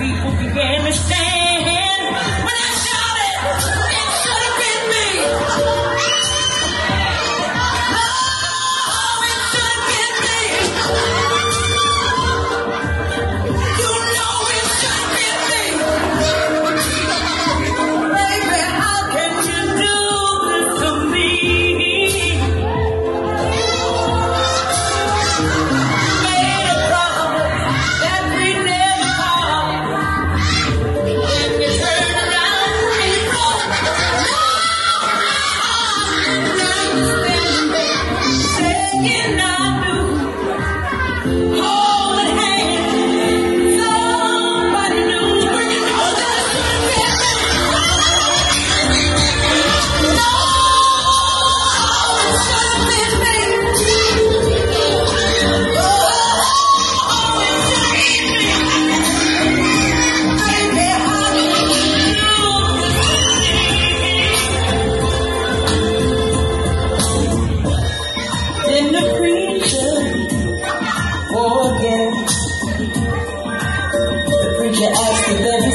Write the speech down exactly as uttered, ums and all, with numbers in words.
people began to stand when I shouted, it should have been me. Oh, it should have been me. You know it should have been me. Baby, how can you do this to me? Made a promise that we never part. Then you turn around and you go, no! Now you're standing there saying I do. Holding hands, somebody new, but you know that it should have been me. No, it should have been me. Then the preacher forget. The preacher asked the devil